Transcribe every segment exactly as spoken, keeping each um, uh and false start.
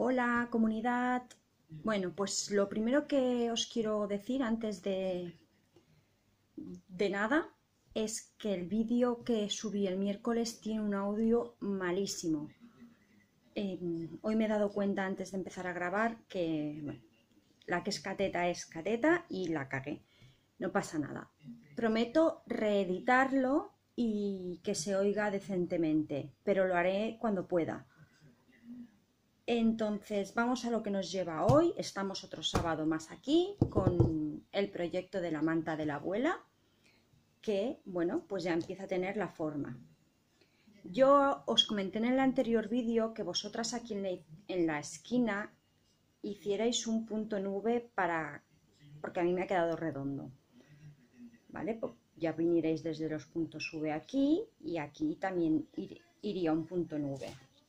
Hola comunidad. Bueno, pues lo primero que os quiero decir antes de, de nada es que el vídeo que subí el miércoles tiene un audio malísimo. Eh, hoy me he dado cuenta antes de empezar a grabar que bueno, la que es cateta es cateta y la cagué. No pasa nada. Prometo reeditarlo y que se oiga decentemente, pero lo haré cuando pueda. Entonces vamos a lo que nos lleva hoy. Estamos otro sábado más aquí con el proyecto de la manta de la abuela, que bueno, pues ya empieza a tener la forma. Yo os comenté en el anterior vídeo que vosotras aquí en la, en la esquina hicierais un punto nube para, porque a mí me ha quedado redondo, ¿vale? Pues ya viniréis desde los puntos V aquí y aquí también ir, iría un punto nube.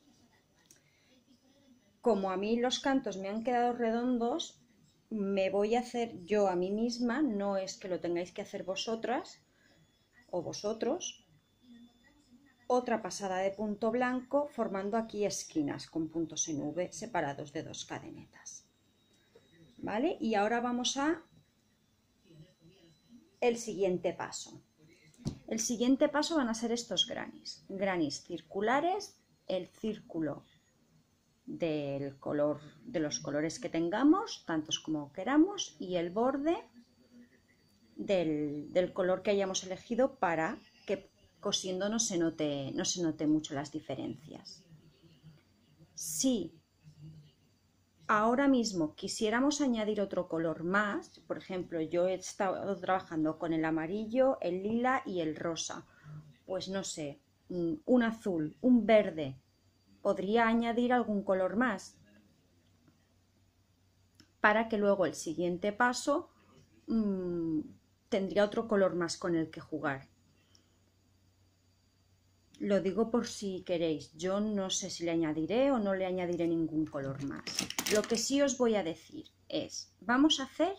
Como a mí los cantos me han quedado redondos, me voy a hacer yo a mí misma, no es que lo tengáis que hacer vosotras o vosotros, otra pasada de punto blanco formando aquí esquinas con puntos en V separados de dos cadenetas. ¿Vale? Y ahora vamos a el siguiente paso. El siguiente paso van a ser estos granis, granis circulares, el círculo del color, de los colores que tengamos, tantos como queramos, y el borde del, del color que hayamos elegido para que cosiendo no se note, no se note mucho las diferencias. Si ahora mismo quisiéramos añadir otro color más, por ejemplo, yo he estado trabajando con el amarillo, el lila y el rosa, pues no sé, un azul, un verde, podría añadir algún color más para que luego el siguiente paso mmm, tendría otro color más con el que jugar. Lo digo por si queréis, yo no sé si le añadiré o no le añadiré ningún color más. Lo que sí os voy a decir es, vamos a hacer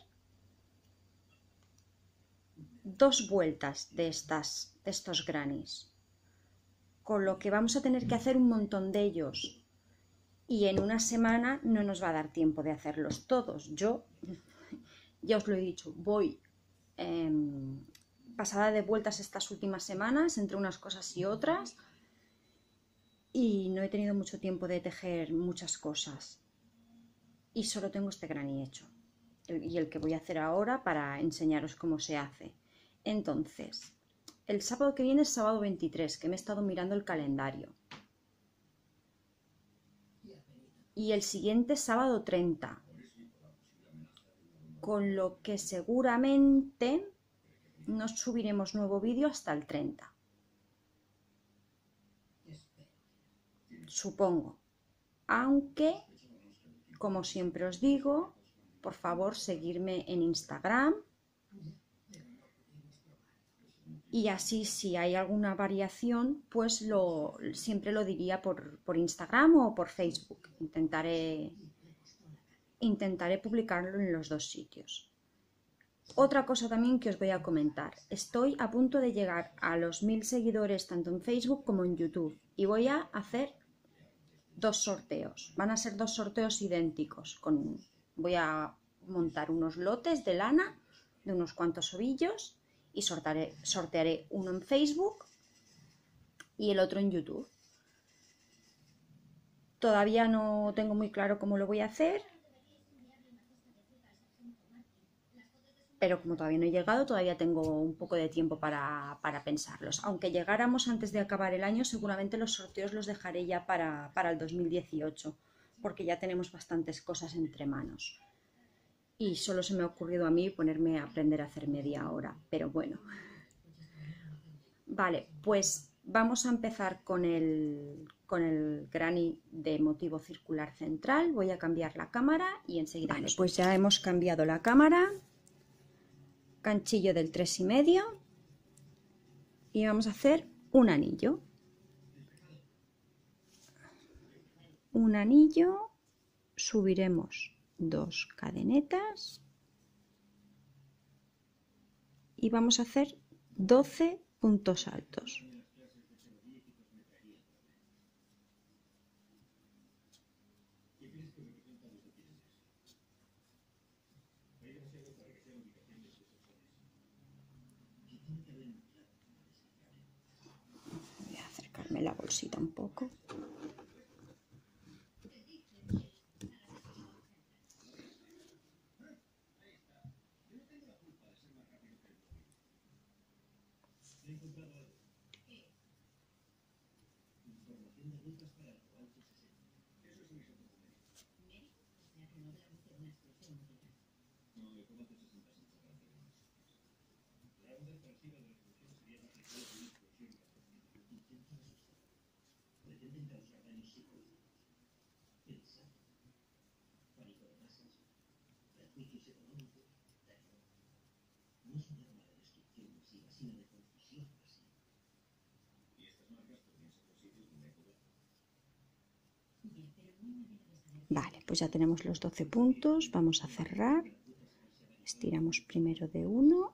dos vueltas de, estas, de estos granis, con lo que vamos a tener que hacer un montón de ellos. Y en una semana no nos va a dar tiempo de hacerlos todos. Yo, ya os lo he dicho, voy eh, pasada de vueltas estas últimas semanas, entre unas cosas y otras, y no he tenido mucho tiempo de tejer muchas cosas. Y solo tengo este grani hecho, y el que voy a hacer ahora para enseñaros cómo se hace. Entonces, el sábado que viene es sábado veintitrés, que me he estado mirando el calendario. Y el siguiente sábado treinta, con lo que seguramente no subiremos nuevo vídeo hasta el treinta, supongo, aunque como siempre os digo, por favor seguirme en Instagram y así si hay alguna variación pues lo, siempre lo diría por, por Instagram o por Facebook. Intentaré, intentaré publicarlo en los dos sitios. Otra cosa también que os voy a comentar, estoy a punto de llegar a los mil seguidores tanto en Facebook como en YouTube y voy a hacer dos sorteos, van a ser dos sorteos idénticos, con, voy a montar unos lotes de lana de unos cuantos ovillos y sortearé, sortearé uno en Facebook y el otro en YouTube. Todavía no tengo muy claro cómo lo voy a hacer, pero como todavía no he llegado, todavía tengo un poco de tiempo para, para pensarlos. Aunque llegáramos antes de acabar el año, seguramente los sorteos los dejaré ya para, para el dos mil dieciocho, porque ya tenemos bastantes cosas entre manos. Y solo se me ha ocurrido a mí ponerme a aprender a hacer media hora, pero bueno. Vale, pues vamos a empezar con el, con el grani de motivo circular central. Voy a cambiar la cámara y enseguida... Vale, pues ya hemos cambiado la cámara. Ganchillo del tres y medio y vamos a hacer un anillo, un anillo, subiremos dos cadenetas y vamos a hacer doce puntos altos. la bolsita un poco. Vale, pues ya tenemos los doce puntos, vamos a cerrar, estiramos primero de uno.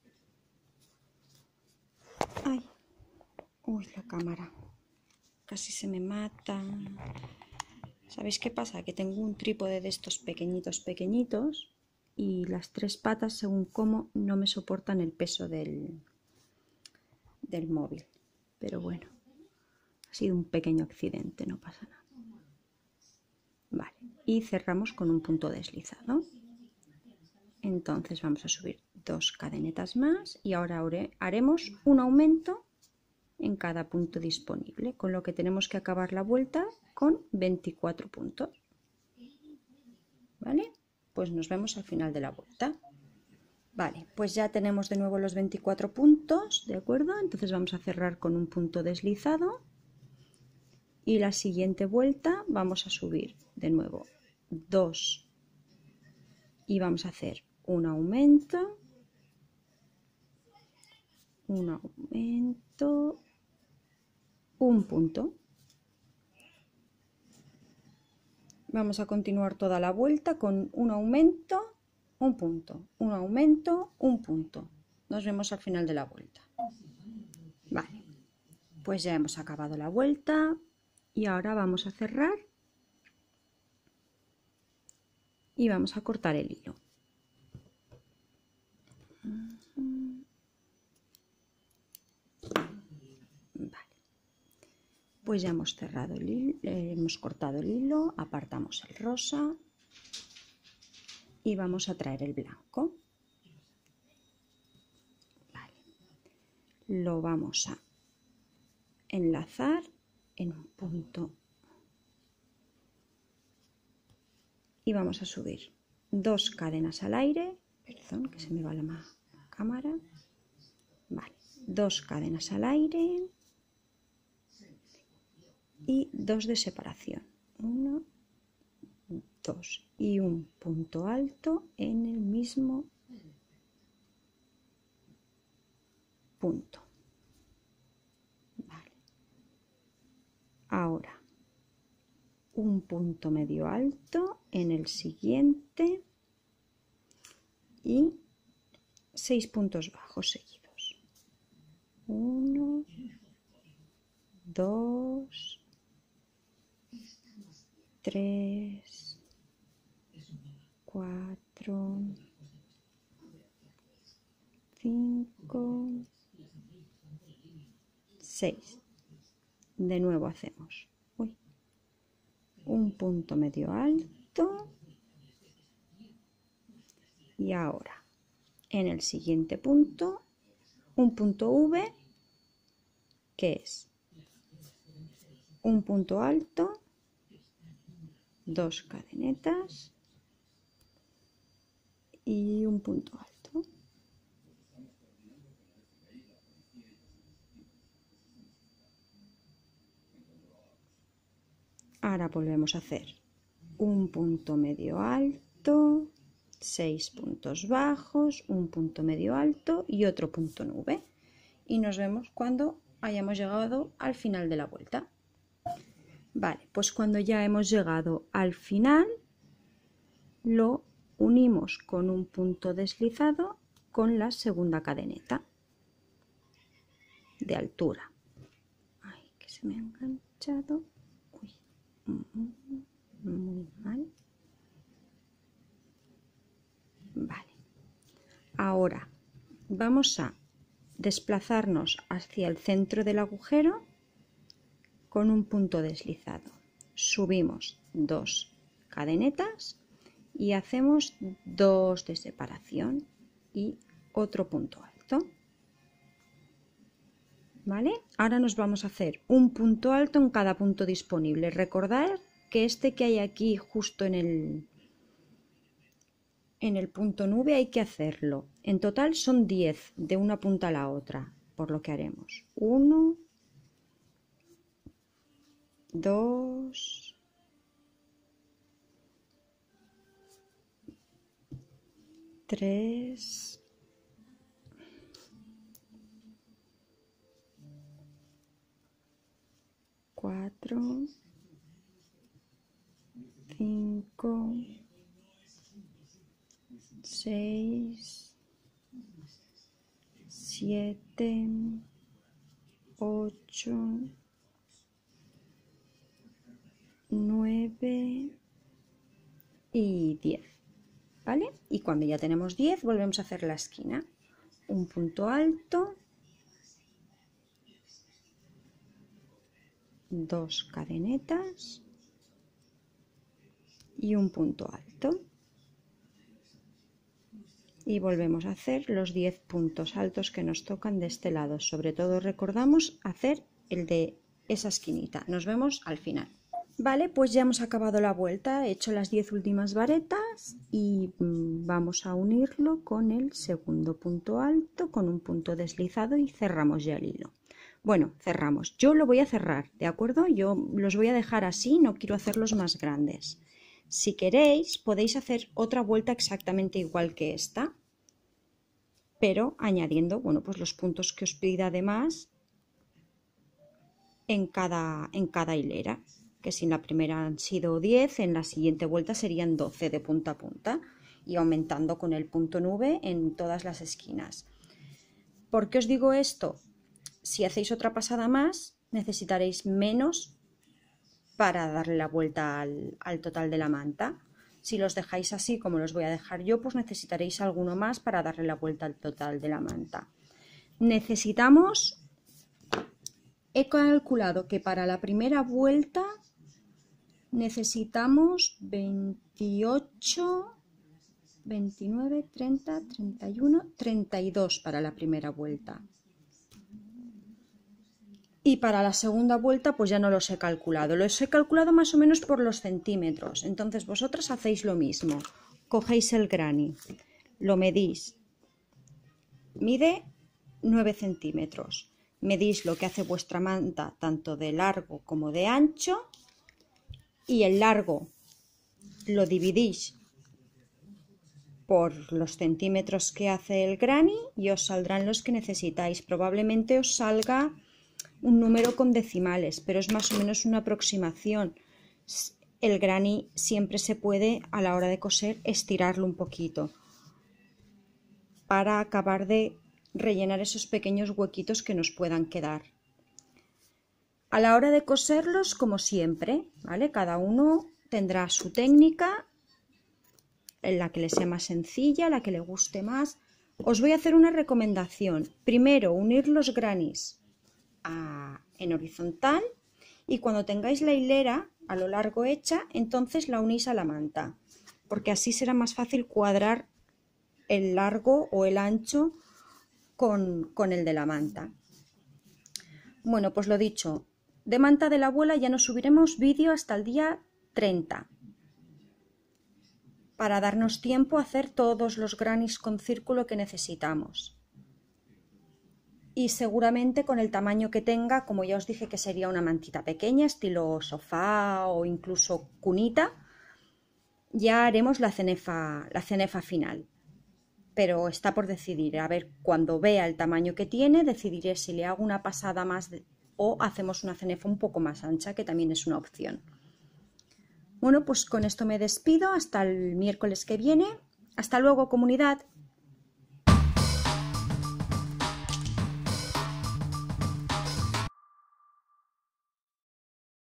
¡Ay! Uy, la cámara, casi se me mata. ¿Sabéis qué pasa? Que tengo un trípode de estos pequeñitos, pequeñitos, y las tres patas, según cómo, no me soportan el peso del, del móvil. Pero bueno, ha sido un pequeño accidente, no pasa nada. Vale, y cerramos con un punto deslizado. Entonces vamos a subir dos cadenetas más y ahora haremos un aumento en cada punto disponible, con lo que tenemos que acabar la vuelta con veinticuatro puntos. ¿Vale? Pues nos vemos al final de la vuelta. Vale, pues ya tenemos de nuevo los veinticuatro puntos, ¿de acuerdo? Entonces vamos a cerrar con un punto deslizado y la siguiente vuelta vamos a subir de nuevo dos y vamos a hacer un aumento, un aumento, un punto. Vamos a continuar toda la vuelta con un aumento, un punto, un aumento, un punto. Nos vemos al final de la vuelta. Vale, pues ya hemos acabado la vuelta y ahora vamos a cerrar y vamos a cortar el hilo. Vale, pues ya hemos cerrado el hilo, eh, hemos cortado el hilo, apartamos el rosa y vamos a traer el blanco. Vale. Lo vamos a enlazar en un punto y vamos a subir dos cadenas al aire, perdón que se me va la cámara, vale, dos cadenas al aire y dos de separación, uno, dos y un punto alto en el mismo punto. Vale. Ahora un punto medio alto en el siguiente y seis puntos bajos seguidos. Uno, dos, tres, cuatro, cinco, seis. De nuevo hacemos uy, un punto medio alto y ahora en el siguiente punto un punto V, que es un punto alto, dos cadenetas y un punto alto. Ahora volvemos a hacer un punto medio alto, seis puntos bajos, un punto medio alto y otro punto nube. Y nos vemos cuando hayamos llegado al final de la vuelta. Vale, pues cuando ya hemos llegado al final, lo unimos con un punto deslizado con la segunda cadeneta de altura. Ay, que se me ha enganchado. Uy, muy mal. Vale, ahora vamos a desplazarnos hacia el centro del agujero, con un punto deslizado. Subimos dos cadenetas y hacemos dos de separación y otro punto alto. ¿Vale? Ahora nos vamos a hacer un punto alto en cada punto disponible. Recordad que este que hay aquí justo en el, en el punto nube hay que hacerlo. En total son diez de una punta a la otra, por lo que haremos uno, dos, tres, cuatro, cinco, seis, siete, ocho, nueve y diez, ¿vale? Y cuando ya tenemos diez volvemos a hacer la esquina, un punto alto, dos cadenetas y un punto alto, y volvemos a hacer los diez puntos altos que nos tocan de este lado. Sobre todo recordamos hacer el de esa esquinita. Nos vemos al final. Vale, pues ya hemos acabado la vuelta, he hecho las diez últimas varetas y vamos a unirlo con el segundo punto alto, con un punto deslizado, y cerramos ya el hilo. Bueno, cerramos. Yo lo voy a cerrar, ¿de acuerdo? Yo los voy a dejar así, no quiero hacerlos más grandes. Si queréis, podéis hacer otra vuelta exactamente igual que esta, pero añadiendo, bueno, pues los puntos que os pida además en cada, en cada hilera, que si en la primera han sido diez, en la siguiente vuelta serían doce de punta a punta, y aumentando con el punto nube en todas las esquinas. ¿Por qué os digo esto? Si hacéis otra pasada más, necesitaréis menos para darle la vuelta al, al total de la manta. Si los dejáis así como los voy a dejar yo, pues necesitaréis alguno más para darle la vuelta al total de la manta. Necesitamos, he calculado que para la primera vuelta necesitamos veintiocho, veintinueve, treinta, treinta y uno, treinta y dos para la primera vuelta. Y para la segunda vuelta pues ya no los he calculado, los he calculado más o menos por los centímetros. Entonces vosotros hacéis lo mismo, cogéis el granny, lo medís, mide nueve centímetros, medís lo que hace vuestra manta tanto de largo como de ancho, y el largo lo dividís por los centímetros que hace el granny y os saldrán los que necesitáis. Probablemente os salga un número con decimales, pero es más o menos una aproximación. El granny siempre se puede, a la hora de coser, estirarlo un poquito para acabar de rellenar esos pequeños huequitos que nos puedan quedar. A la hora de coserlos, como siempre, ¿vale? Cada uno tendrá su técnica, en la que le sea más sencilla, la que le guste más. Os voy a hacer una recomendación. Primero, unir los grannies A, en horizontal, y cuando tengáis la hilera a lo largo hecha, entonces la unís a la manta, porque así será más fácil cuadrar el largo o el ancho con, con el de la manta. Bueno, pues lo dicho, de manta de la abuela ya nos subiremos vídeo hasta el día treinta, para darnos tiempo a hacer todos los grannies con círculo que necesitamos. Y seguramente con el tamaño que tenga, como ya os dije que sería una mantita pequeña, estilo sofá o incluso cunita, ya haremos la cenefa, la cenefa final. Pero está por decidir, a ver, cuando vea el tamaño que tiene, decidiré si le hago una pasada más de, o hacemos una cenefa un poco más ancha, que también es una opción. Bueno, pues con esto me despido, hasta el miércoles que viene. Hasta luego, comunidad.